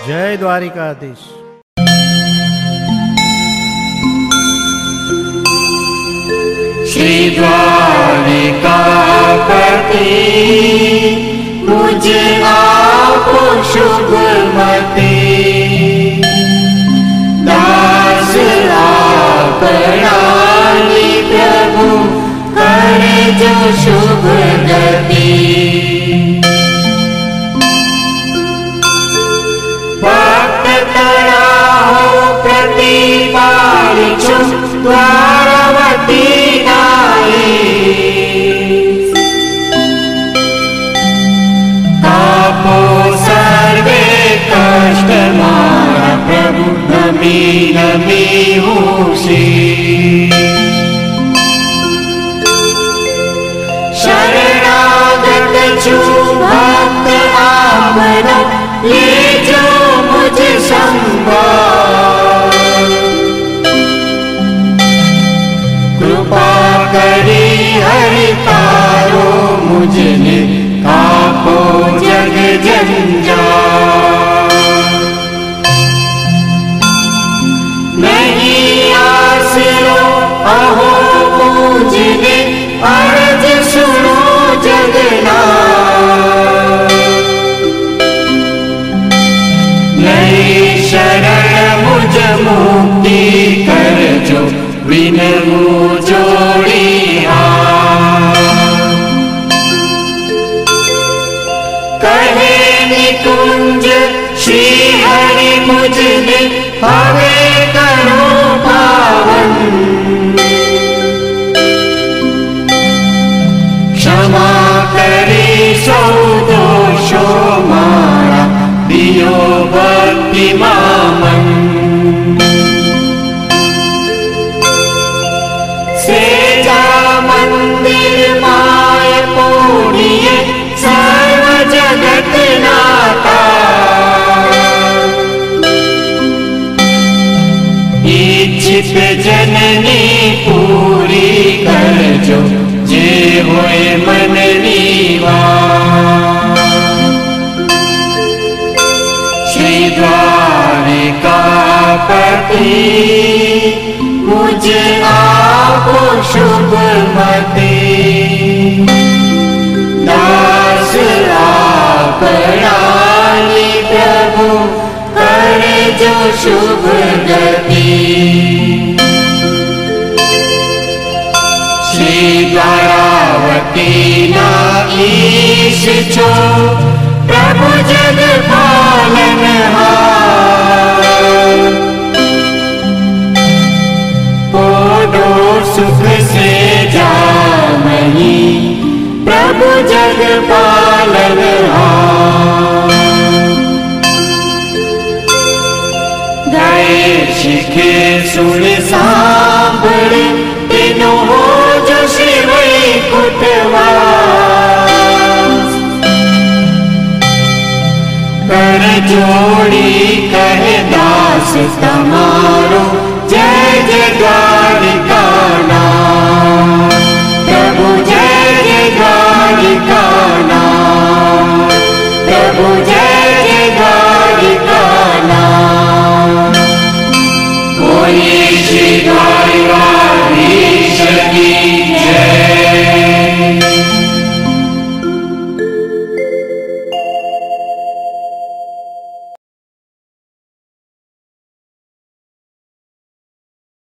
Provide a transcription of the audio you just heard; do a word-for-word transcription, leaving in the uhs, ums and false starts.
जय द्वारिकाधीश। श्री द्वारिकापति मुझ आप शुभमति, दास आपरानी प्रभु करे जो शुभ गति। भक्त तराहो प्रतिपालिछु द्वारवती नाई, तापो सर्वे कष्ट मारा प्रभु नमी नमी होसी। शरणागत छु भक्त आपना, ले जो मुझ संभाल। कृपा करी हरि तारो मुझने, कापो जग जंजाल। नहीं आसरो अहो मुझने, अर्ज सुनो जगन्नाथ। नहीं शरण मुझ मुक्ति कर जो, विनमु जोड़ी हाथ। कहे निकुंज श्री हरि मुझने, हवे करो पावन। क्षमा करे सौ दोषो मारा, दियो भक्ति मामन। सेजा मंदिर माय पूर्णिये, सर्व जगत नाता। इच्छित जननी पूरी कर जो, जे होए मन नीवा। श्री द्वारिकापति मुझ आप शुभमति, दास आपरानी प्रभु करे जो शुभ गति। श्री द्वारावती नाईश छो, प्रभु जग पालनहार। पोडो सुख से जामही, प्रभु जग पालनहार। गए शिखे सुन सांभळ, तीनों हो जो श्री वैकुंठवास। कर जोड़ी कहे दास तमारो, जय जय द्वार।